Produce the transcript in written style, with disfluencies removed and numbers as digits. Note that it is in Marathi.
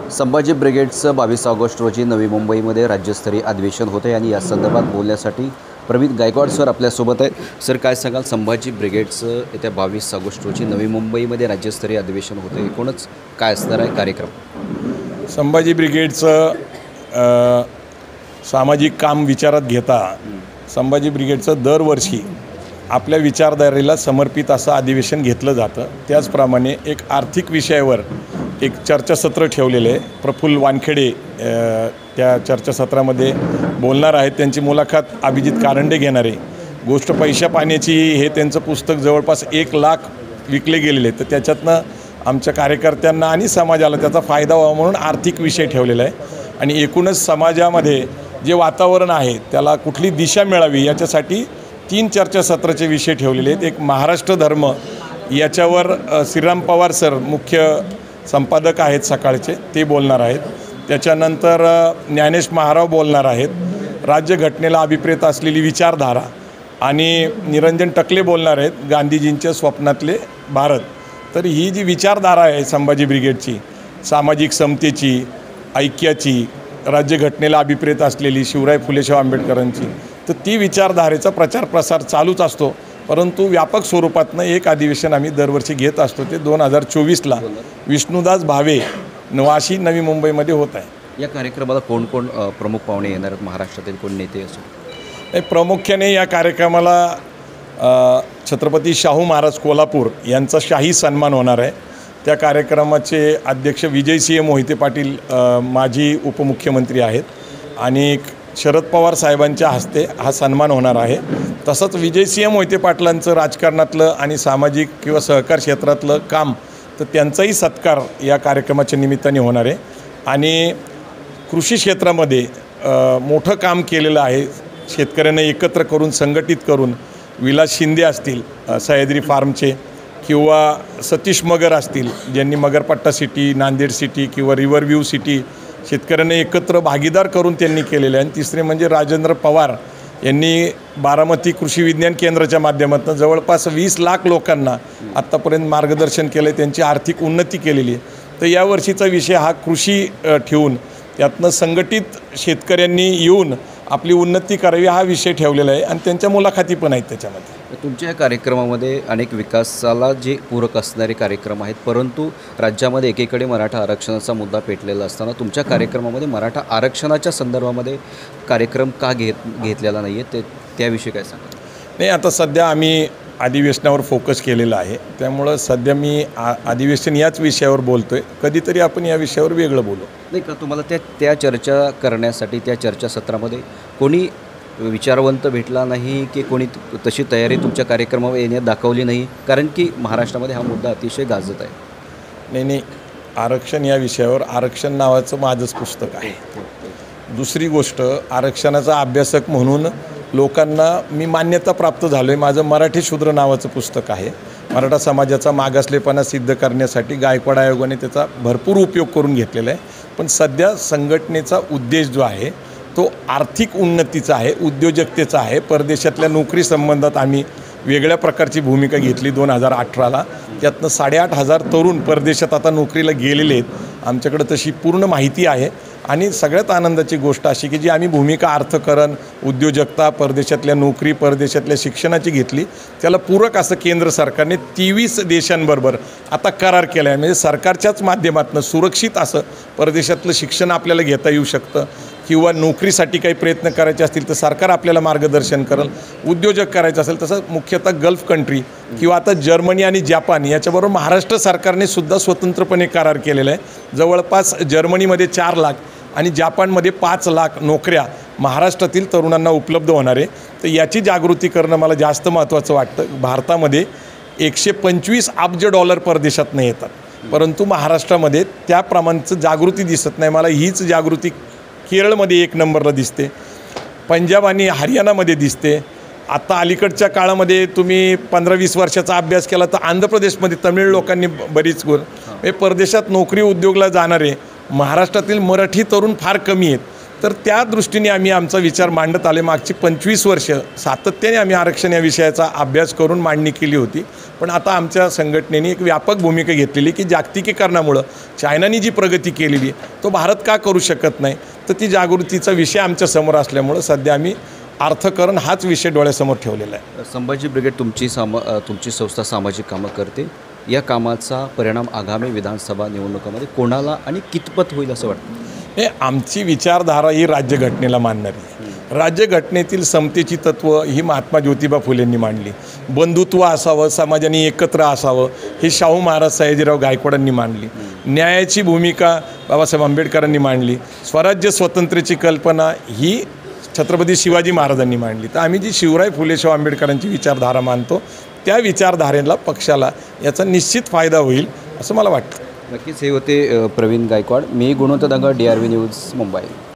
संभाजी ब्रिगेडचं 22 ऑगस्ट रोजी नवी मुंबईमध्ये राज्यस्तरीय अधिवेशन होते आणि या संदर्भात बोलण्यासाठी प्रवीण गायकवाड सर आपल्यासोबत आहेत। सर काय सांगाल, संभाजी ब्रिगेडचं येत्या 22 ऑगस्ट रोजी नवी मुंबईमध्ये राज्यस्तरीय अधिवेशन होते, एकूणच काय असणार आहे कार्यक्रम? संभाजी ब्रिगेडचं सामाजिक काम विचारात घेता संभाजी ब्रिगेडचं दरवर्षी आपल्या विचारधारेला समर्पित असं अधिवेशन घेतलं जातं। त्याचप्रमाणे एक आर्थिक विषयावर एक चर्चासत्र ठेवलेले आहे। प्रफुल्ल वानखेडे त्या चर्चासत्रामध्ये बोलणार आहेत। त्यांची मुलाखत अभिजित कारंडे घेणार आहे। गोष्ट पैशा पाण्याची हे त्यांचं पुस्तक जवळपास 1 लाख विकले गेलेले, तर त्याच्यातनं आमच्या कार्यकर्त्यांना आणि समाजाला त्याचा फायदा व्हावा म्हणून आर्थिक विषय ठेवलेला आहे। आणि एकूणच समाजामध्ये जे वातावरण आहे त्याला कुठली दिशा मिळावी याच्यासाठी 3 चर्चासत्राचे विषय ठेवलेले आहेत। एक महाराष्ट्र धर्म, याच्यावर श्रीराम पवार सर मुख्य संपादक आहेत सकाळचे, ते बोलणार आहेत। त्याच्यानंतर ज्ञानेश महाराव बोलणार आहेत। राज्यघटनेला अभिप्रेत असलेली विचारधारा आणि निरंजन टकले बोलणार आहेत, गांधीजींच्या स्वप्नातले भारत। तर ही जी विचारधारा आहे संभाजी ब्रिगेडची, सामाजिक समतेची, ऐक्याची, राज्यघटनेला अभिप्रेत असलेली शिवराय फुले शाहू आंबेडकरांची, तर ती विचारधारेचा प्रचार प्रसार चालूच असतो। परंतु व्यापक स्वरूपातनं एक अधिवेशन आम्ही दरवर्षी घेत असतो, ते 2024ला विष्णुदास भावे वाशी नवी मुंबईमध्ये होत आहे। या कार्यक्रमाला कोण कोण प्रमुख पाहुणे येणार आहेत? महाराष्ट्रातील कोण नेते असो? प्रामुख्याने या कार्यक्रमाला छत्रपती शाहू महाराज कोल्हापूर यांचा शाही सन्मान होणार आहे। त्या कार्यक्रमाचे अध्यक्ष विजयसिंह मोहिते पाटील माजी उपमुख्यमंत्री आहेत आणि शरद पवार साहेबांच्या हस्ते हा सन्मान होणार आहे। तसंच विजयसिंह मोहिते पाटलांचं राजकारणातलं आणि सामाजिक किंवा सहकार क्षेत्रातलं काम, तर त्यांचाही सत्कार या कार्यक्रमाच्या निमित्ताने होणार आहे। आणि कृषी क्षेत्रामध्ये मोठं काम केलेलं आहे, शेतकऱ्यांना एकत्र करून संघटित करून, विलास शिंदे असतील सह्याद्री फार्मचे, किंवा सतीश मगर असतील ज्यांनी मगरपट्टा सिटी, नांदेड सिटी किंवा रिव्हरव्ह्यू सिटी शेतकऱ्यांना एकत्र भागीदार करून त्यांनी केलेलं आहे। आणि तिसरे म्हणजे राजेंद्र पवार यांनी बारामती कृषी विज्ञान केंद्राच्या माध्यमातून जवळपास 20 लाख लोकांना आत्तापर्यंत मार्गदर्शन केलं आहे, त्यांची आर्थिक उन्नती केलेली आहे। तर यावर्षीचा विषय हा कृषी ठेवून त्यातनं संघटित शेतकऱ्यांनी येऊन आपली उन्नती करावी हा विषय ठेवलेला आहे आणि त्यांच्या मुलाखती पण आहेत त्याच्यामध्ये। तुमच्या या कार्यक्रमामध्ये अनेक विकासाला जे पूरक असणारे कार्यक्रम आहेत, परंतु राज्यामध्ये एकीकडे मराठा आरक्षणाचा मुद्दा पेटलेला असताना तुमच्या कार्यक्रमामध्ये मराठा आरक्षणाच्या संदर्भामध्ये कार्यक्रम का घेतलेला नाही आहे, त्याविषयी काय सांगा? नाही, आता सध्या आम्ही अधिवेशनावर फोकस केलेला आहे, त्यामुळं सध्या मी अधिवेशन याच विषयावर बोलतो आहे। कधीतरी आपण या विषयावर वेगळं बोलू। नाही का, तुम्हाला त्या चर्चा करण्यासाठी त्या चर्चासत्रामध्ये कोणी विचारवंत भेटला नाही की कोणी तशी तयारी तुमच्या कार्यक्रमावर येण्यात दाखवली नाही? कारण की महाराष्ट्रामध्ये हा मुद्दा अतिशय गाजत आहे। नाही, आरक्षण या विषयावर आरक्षण नावाचं माझंच पुस्तक आहे। दुसरी गोष्ट, आरक्षणाचा अभ्यासक म्हणून लोकांना मी मान्यता प्राप्त झालो आहे। माझं मराठी शूद्र नावाचं पुस्तक आहे। मराठा समाजाचा मागासलेपणा सिद्ध करण्यासाठी गायकवाड आयोगाने त्याचा भरपूर उपयोग करून घेतलेला आहे। पण सध्या संघटनेचा उद्देश जो आहे तो आर्थिक उन्नतीचा आहे, उद्योजकतेचा आहे। परदेशातल्या नोकरी संबंधात आम्ही वेगळ्या प्रकारची भूमिका घेतली 2018ला। त्यातनं 8,500 तरुण परदेशात आता नोकरीला गेलेले आहेत। आमच्याकडे तशी पूर्ण माहिती आहे। आणि सगळ्यात आनंदाची गोष्ट अशी की जी आम्ही भूमिका अर्थकरण, उद्योजकता, परदेशातल्या नोकरी, परदेशातल्या शिक्षणाची घेतली, त्याला पूरक असं केंद्र सरकारने 23 देशांबरोबर आता करार केला आहे। म्हणजे सरकारच्याच माध्यमातून सुरक्षित असं परदेशातलं शिक्षण आपल्याला घेता येऊ शकतं, किंवा नोकरीसाठी काही प्रयत्न करायचे असतील तर सरकार आपल्याला मार्गदर्शन करेल। उद्योजक करायचं असेल तसं मुख्यतः गल्फ कंट्री किंवा आता जर्मनी आणि जपान याच्याबरोबर महाराष्ट्र सरकारने सुद्धा स्वतंत्रपणे करार केलेला आहे। जवळपास जर्मनीमध्ये 4 लाख आणि जपानमध्ये 5 लाख नोकऱ्या महाराष्ट्रातील तरुणांना उपलब्ध होणार आहे। तर याची जागृती करणं मला जास्त महत्त्वाचं वाटतं। भारतामध्ये 125 अब्ज डॉलर परदेशातनं येतात, परंतु महाराष्ट्रामध्ये त्या प्रमाणाचं जागृती दिसत नाही। मला हीच जागृती केरळमध्ये 1 नंबरला दिसते, पंजाब आणि हरियाणामध्ये दिसते। आता अलीकडच्या काळामध्ये तुम्ही 15-20 वर्षाचा अभ्यास केला तर आंध्र प्रदेशमध्ये तमिळ लोकांनी बरीच परदेशात नोकरी उद्योगला जाणारे महाराष्ट्रातील मराठी तरुण फार कमी आहेत। तर त्या दृष्टीने आम्ही आमचा विचार मांडत आले. मागची 25 वर्ष सातत्याने आम्ही आरक्षण या विषयाचा अभ्यास करून मांडणी केली होती. पण आता आमच्या संघटनेने एक व्यापक भूमिका घेतलेली की जागतिकीकरणामुळं चायनाने जी प्रगती केलेली तो भारत का करू शकत नाही, तर ती जागृतीचा विषय आमच्यासमोर असल्यामुळं सध्या आम्ही अर्थकरण हाच विषय डोळ्यासमोर ठेवलेला आहे. संभाजी ब्रिगेड तुमची संस्था सामाजिक कामं करते. या कामाचा परिणाम आगामी विधानसभा निवडणुकामध्ये कोणाला आणि कितपत होईल असं वाटतं? हे आमची विचारधारा ही राज्यघटनेला मानणारी आहे. राज्यघटनेतील समतेची तत्त्व ही महात्मा ज्योतिबा फुलेंनी मांडली. बंधुत्व असावं, समाजाने एकत्र असावं, हे शाहू महाराज सयाजीराव गायकवाडांनी मांडली. न्यायाची भूमिका बाबासाहेब आंबेडकरांनी मांडली. स्वराज्य स्वातंत्र्याची कल्पना ही छत्रपती शिवाजी महाराजांनी मांडली. तर आम्ही जी शिवराय फुले शाहू आंबेडकरांची विचारधारा मानतो त्या विचारधारेला पक्षाला याचा निश्चित फायदा होईल असं मला वाटतं. नक्कीच हे होते प्रवीण गायकवाड. मी गुणवंत दांगा, DRV न्यूज, मुंबई.